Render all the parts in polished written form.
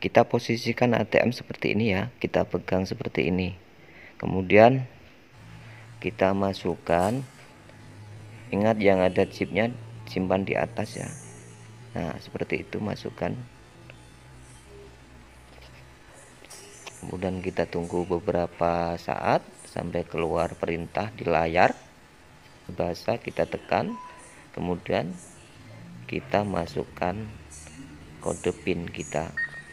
Kita posisikan ATM seperti ini ya, kita pegang seperti ini. Kemudian kita masukkan, ingat yang ada chipnya simpan di atas ya. Nah seperti itu, masukkan. Kemudian kita tunggu beberapa saat sampai keluar perintah di layar bahasa, kita tekan, kemudian kita masukkan kode PIN kita.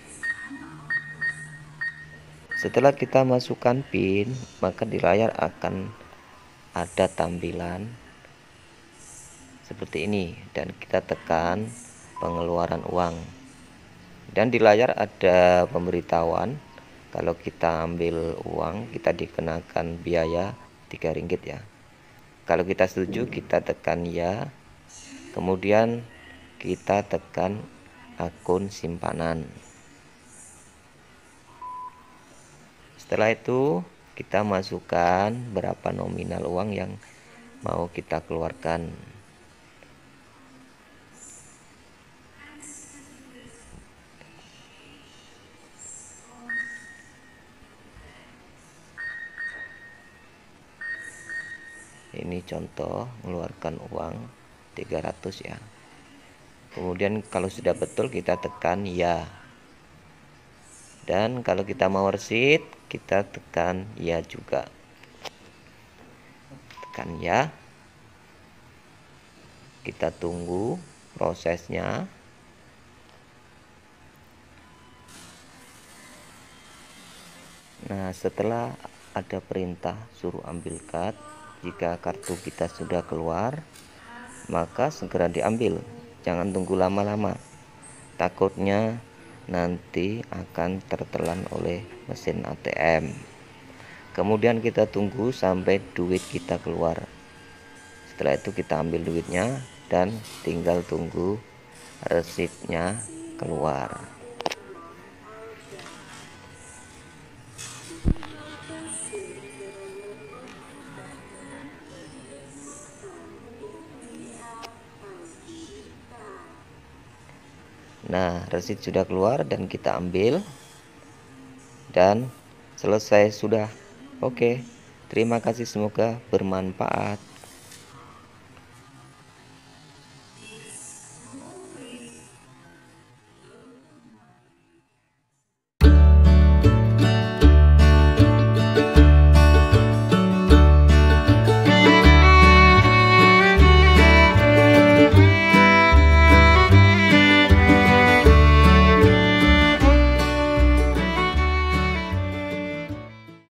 Setelah kita masukkan PIN, maka di layar akan ada tampilan seperti ini, dan kita tekan pengeluaran uang, dan di layar ada pemberitahuan kalau kita ambil uang kita dikenakan biaya 3 ringgit ya. Kalau kita setuju, kita tekan ya, kemudian kita tekan akun simpanan. Setelah itu kita masukkan berapa nominal uang yang mau kita keluarkan. Ini contoh mengeluarkan uang 300 ya. Kemudian kalau sudah betul kita tekan ya. Dan kalau kita mau receipt, kita tekan ya juga. Tekan ya. Kita tunggu prosesnya. Nah, setelah ada perintah suruh ambil card, jika kartu kita sudah keluar, maka segera diambil. Jangan tunggu lama-lama. Takutnya nanti akan tertelan oleh mesin ATM. Kemudian kita tunggu sampai duit kita keluar. Setelah itu kita ambil duitnya dan tinggal tunggu resitnya keluar. Nah, resit sudah keluar dan kita ambil dan selesai sudah. Oke, terima kasih, semoga bermanfaat.